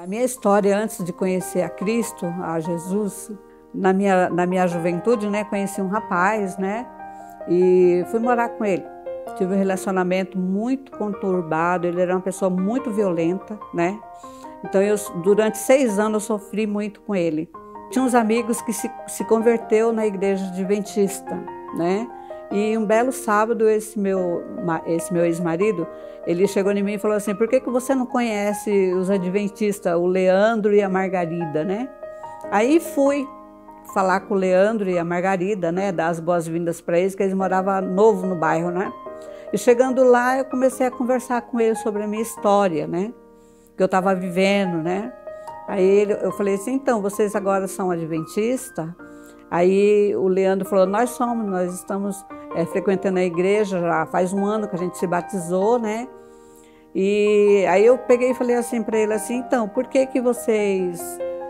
A minha história antes de conhecer a Cristo, a Jesus, na minha juventude, né, conheci um rapaz, né, e fui morar com ele. Tive um relacionamento muito conturbado, ele era uma pessoa muito violenta, né, então durante 6 anos eu sofri muito com ele. Tinha uns amigos que se converteu na igreja adventista, né, e um belo sábado esse meu ex-marido, ele chegou em mim e falou assim: por que você não conhece os adventistas, o Leandro e a Margarida, né? Aí fui falar com o Leandro e a Margarida, né, dar as boas-vindas para eles, que eles moravam novo no bairro, né? E chegando lá, eu comecei a conversar com eles sobre a minha história, né, que eu estava vivendo, né? Aí eu falei assim: então, vocês agora são adventistas? Aí o Leandro falou: nós estamos frequentando a igreja, já faz 1 ano que a gente se batizou, né? E aí eu peguei e falei assim para ele assim: então, por que vocês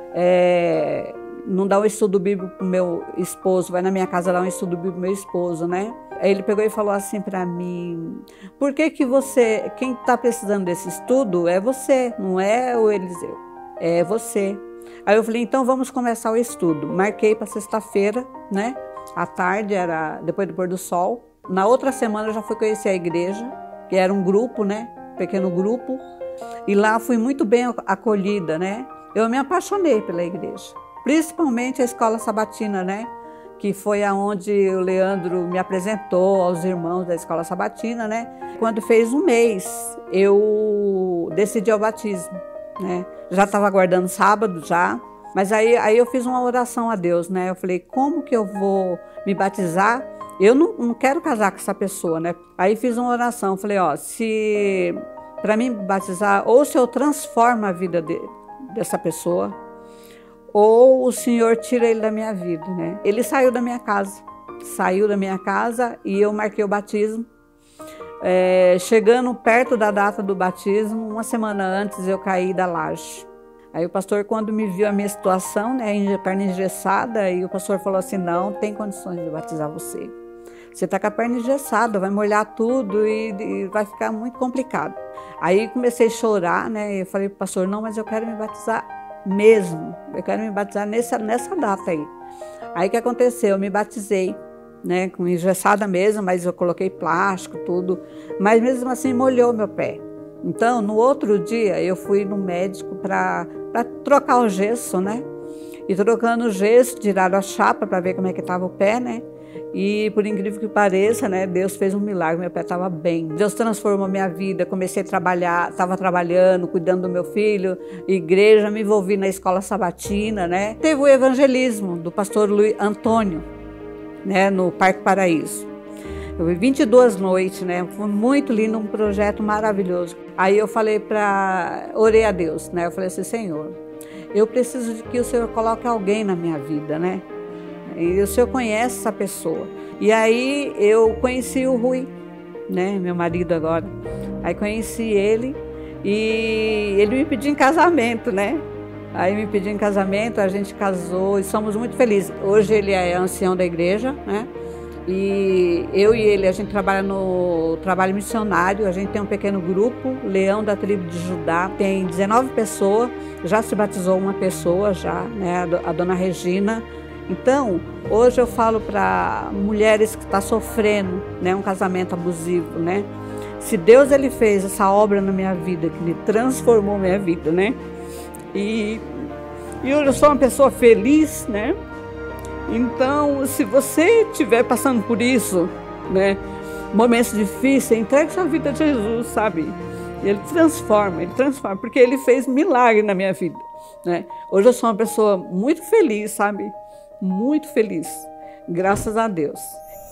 não dão um estudo bíblico pro meu esposo? Vai na minha casa dar um estudo bíblico pro meu esposo, né? Aí ele pegou e falou assim para mim: por que quem está precisando desse estudo é você, não é o Eliseu, é você. Aí eu falei: então vamos começar o estudo. Marquei para sexta-feira, né? À tarde, era depois do pôr do sol. Na outra semana eu já fui conhecer a igreja, que era um grupo, né? Pequeno grupo. E lá fui muito bem acolhida, né? Eu me apaixonei pela igreja, principalmente a escola sabatina, né? Que foi aonde o Leandro me apresentou aos irmãos da escola sabatina, né? Quando fez 1 mês, eu decidi ao batismo, né? Já estava aguardando sábado já, mas aí eu fiz uma oração a Deus, né? Eu falei: como que eu vou me batizar? Eu não quero casar com essa pessoa, né? Aí fiz uma oração, falei: ó, se para mim me batizar, ou se eu transformo a vida dessa pessoa, ou o Senhor tira ele da minha vida, né? Ele saiu da minha casa e eu marquei o batismo. Chegando perto da data do batismo, 1 semana antes, eu caí da laje. Aí o pastor, quando me viu a minha situação, né, perna engessada, e o pastor falou assim: não tem condições de batizar você. Você está com a perna engessada, vai molhar tudo e vai ficar muito complicado. Aí comecei a chorar, né, e eu falei para o pastor: não, mas eu quero me batizar mesmo, eu quero me batizar nessa data aí. Aí o que aconteceu? Eu me batizei, né, com engessada mesmo, mas eu coloquei plástico, tudo, mas mesmo assim molhou meu pé. Então, no outro dia, eu fui no médico para trocar o gesso, né? E trocando o gesso, tiraram a chapa para ver como é que estava o pé, né? E por incrível que pareça, né, Deus fez um milagre, meu pé estava bem. Deus transformou minha vida, comecei a trabalhar, estava trabalhando, cuidando do meu filho, igreja, me envolvi na escola sabatina, né? Teve o evangelismo do pastor Luiz Antônio, né, no Parque Paraíso. Eu vi 22 noites, né? Foi muito lindo, um projeto maravilhoso. Aí eu orei a Deus, né? Eu falei assim: Senhor, eu preciso de que o Senhor coloque alguém na minha vida, né? E o Senhor conhece essa pessoa. E aí eu conheci o Rui, né? Meu marido agora. Aí conheci ele e ele me pediu em casamento, né? Aí me pediu em casamento, a gente casou e somos muito felizes. Hoje ele é ancião da igreja, né? E eu e ele, a gente trabalha no trabalho missionário, a gente tem um pequeno grupo, Leão da Tribo de Judá, tem 19 pessoas, já se batizou uma pessoa já, né, a dona Regina. Então, hoje eu falo para mulheres que estão sofrendo, né, um casamento abusivo, né? Se Deus ele fez essa obra na minha vida, que me transformou minha vida, né? E hoje eu sou uma pessoa feliz, né? Então, se você estiver passando por isso, né, momentos difíceis, entregue sua vida a Jesus, sabe? Ele transforma, porque ele fez milagre na minha vida, né? Hoje eu sou uma pessoa muito feliz, sabe? Muito feliz, graças a Deus.